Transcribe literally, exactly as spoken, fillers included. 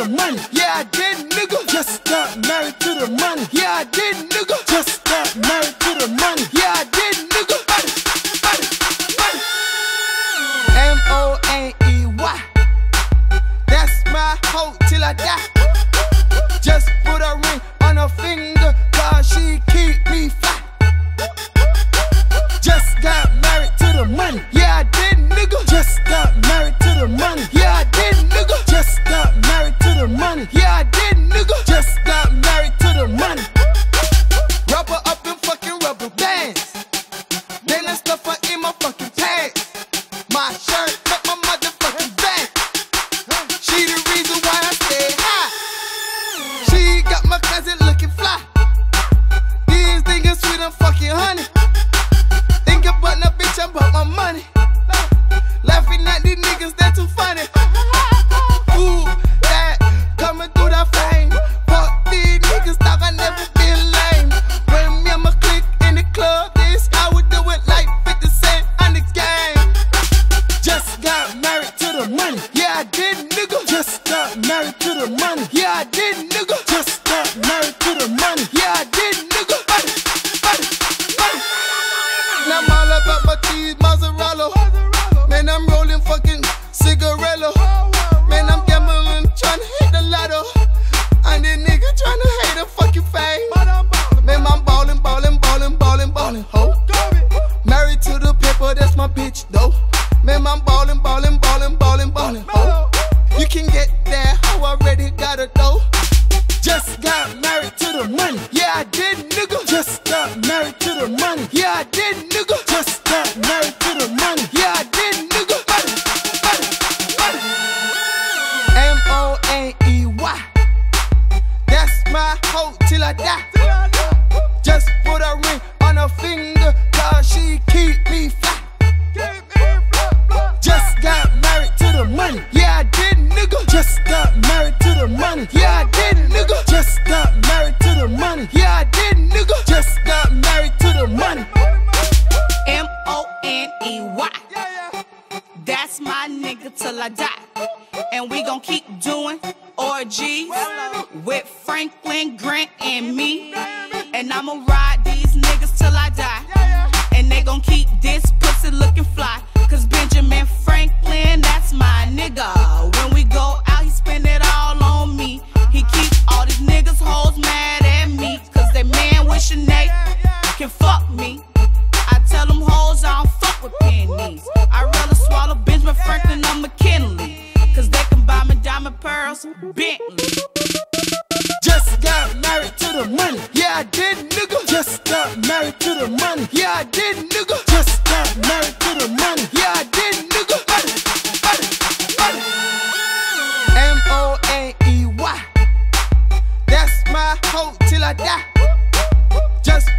the money. Yeah, I did, nigga. Just got married to the money. Yeah, I did, nigga. Just got married to the money. Yeah, I did, nigga. M O N E Y. That's my hoe till I die. Just put a ring on her finger, cause she keep me fly. Just got married to the money. Yeah, I did, nigga. Just got married to the money. Yeah, I did, nigga. Just got married to the money. Yeah, I did, nigga. Just got married to the money. Rubber up in fucking rubber bands. Then I stuff her in my fucking pants. My shirt make my motherfucking back. She the reason why I stay high. She got my cousin looking fly. These niggas sweet and fucking honey. Think about no bitch, I'm about my money. Laughing at these niggas, they're too funny. Ooh, that coming through that fame. Fuck these niggas, thought I never been lame. When me and my clique in the club, this I would do it like fifty cent on the game. Just got married to the money. Yeah, I did, nigga. Just got married to the money. Yeah, I did, nigga. Just got married to the money. Yeah, I did, nigga. Now I'm all about my cheese, mozzarella. Man, I'm rolling fucking cigarello. Man, I'm gambling, tryna hit the lotto. And this nigga tryna hate a fucking fame. Man, I'm ballin', ballin', ballin', ballin', ballin', ho. Married to the paper, that's my bitch, though. Man, I'm ballin', ballin', ballin', ballin', ballin', ho. You can get that, ho, already got it, though. Just got married to the money. Yeah, I did, nigga. Just got married to the money. Yeah, I did, nigga. Just got married to the money. Yeah, I did, nigga. M O N E Y. That's my hoe till I die. Just put a ring on her finger, cause she keep me fly. Just got married to the money. Yeah, I did, nigga. Just got married to the money. Yeah, I did, nigga. Just got married to the money. Yeah, I did, nigga. Just got married to the money. M O N E Y. That's my nigga till I die. And we gon' keep doing orgies with Franklin, Grant, and me. And I'ma ride these niggas till I die. And they gon' keep this pussy looking fly. Cause Benjamin Franklin, that's my nigga. When we go out, he spend it all on me. He keep all these niggas hoes mad at me. Cause they man with Sinead can fuck me. I tell them hoes I don't fuck with pennies. I'd rather swallow Benjamin Franklin or McKinley. Cause they can buy me diamond pearls, Bentley. Just got married to the money. Yeah, I did, nigga. Just got married to the money. Yeah, I did, nigga. Just got married to the money. Yeah, I did, nigga. M O N E Y. That's my hoe till I die. Just